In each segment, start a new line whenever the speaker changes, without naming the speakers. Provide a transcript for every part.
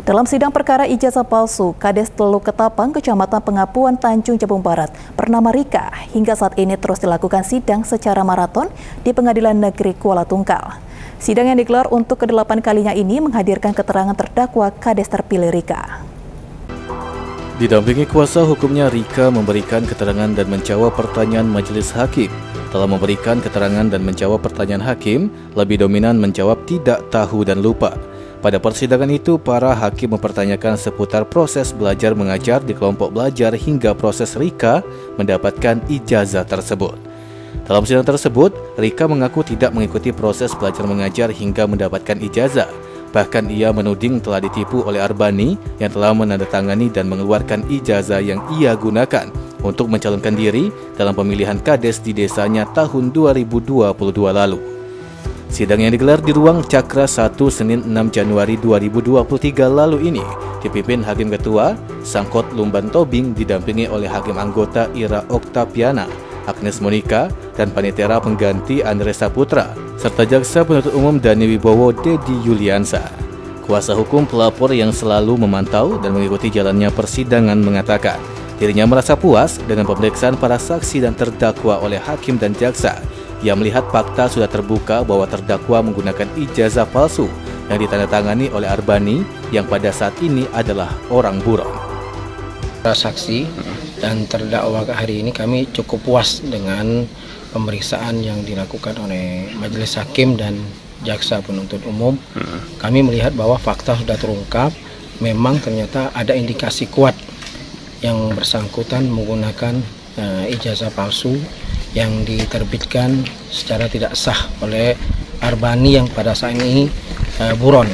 Dalam sidang perkara ijazah palsu, Kades Teluk Ketapang, Kecamatan Pengapuan, Tanjung Jabung Barat, bernama Rika, hingga saat ini terus dilakukan sidang secara maraton di Pengadilan Negeri Kuala Tungkal. Sidang yang digelar untuk ke-8 kalinya ini menghadirkan keterangan terdakwa Kades terpilih Rika.
Didampingi kuasa hukumnya, Rika memberikan keterangan dan menjawab pertanyaan majelis hakim. Dalam memberikan keterangan dan menjawab pertanyaan hakim, lebih dominan menjawab tidak tahu dan lupa. Pada persidangan itu, para hakim mempertanyakan seputar proses belajar mengajar di kelompok belajar hingga proses Rika mendapatkan ijazah tersebut. Dalam sidang tersebut, Rika mengaku tidak mengikuti proses belajar mengajar hingga mendapatkan ijazah. Bahkan ia menuding telah ditipu oleh Arbani yang telah menandatangani dan mengeluarkan ijazah yang ia gunakan untuk mencalonkan diri dalam pemilihan Kades di desanya tahun 2022 lalu. Sidang yang digelar di Ruang Cakra 1 Senin 6 Januari 2023 lalu ini dipimpin Hakim Ketua Sangkot Lumban Tobing didampingi oleh Hakim Anggota Ira Oktaviana, Agnes Monika, dan Panitera Pengganti Andres Saputra, serta Jaksa Penuntut Umum Dani Wibowo Dedi Yuliansa. Kuasa hukum pelapor yang selalu memantau dan mengikuti jalannya persidangan mengatakan dirinya merasa puas dengan pemeriksaan para saksi dan terdakwa oleh hakim dan jaksa. Ia melihat fakta sudah terbuka bahwa terdakwa menggunakan ijazah palsu yang ditandatangani oleh Arbani yang pada saat ini adalah orang buron.
Saksi dan terdakwa hari ini kami cukup puas dengan pemeriksaan yang dilakukan oleh majelis hakim dan jaksa penuntut umum. Kami melihat bahwa fakta sudah terungkap, memang ternyata ada indikasi kuat yang bersangkutan menggunakan ijazah palsu yang diterbitkan secara tidak sah oleh Arbani yang pada saat ini buron.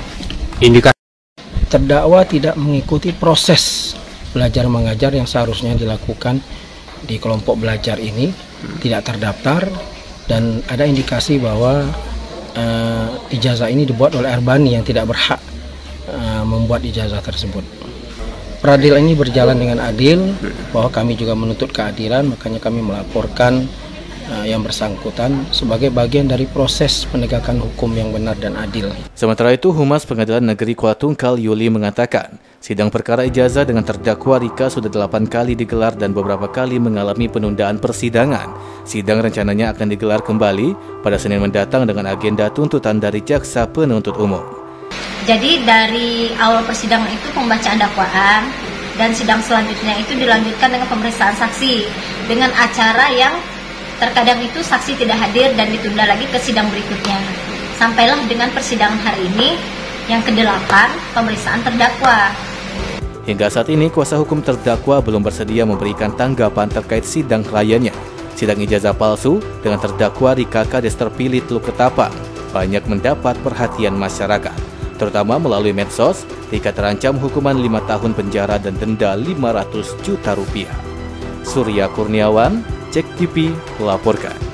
Terdakwa tidak mengikuti proses belajar mengajar yang seharusnya dilakukan di kelompok belajar ini, tidak terdaftar, dan ada indikasi bahwa ijazah ini dibuat oleh Arbani yang tidak berhak membuat ijazah tersebut. Peradilan ini berjalan dengan adil, bahwa kami juga menuntut keadilan, makanya kami melaporkan yang bersangkutan sebagai bagian dari proses penegakan hukum yang benar dan adil.
Sementara itu, Humas Pengadilan Negeri Kuala Tungkal Yuli mengatakan, sidang perkara ijazah dengan terdakwa Rika sudah 8 kali digelar dan beberapa kali mengalami penundaan persidangan. Sidang rencananya akan digelar kembali pada Senin mendatang dengan agenda tuntutan dari jaksa penuntut umum.
Jadi dari awal persidangan itu pembacaan dakwaan dan sidang selanjutnya itu dilanjutkan dengan pemeriksaan saksi dengan acara yang terkadang itu saksi tidak hadir dan ditunda lagi ke sidang berikutnya. Sampailah dengan persidangan hari ini yang ke-8 pemeriksaan terdakwa.
Hingga saat ini kuasa hukum terdakwa belum bersedia memberikan tanggapan terkait sidang kliennya. Sidang ijazah palsu dengan terdakwa Rika Kades terpilih Teluk Ketapang banyak mendapat perhatian masyarakat. Terutama melalui medsos, Rika terancam hukuman 5 tahun penjara dan denda 500 juta rupiah. Surya Kurniawan, Cek TV, melaporkan.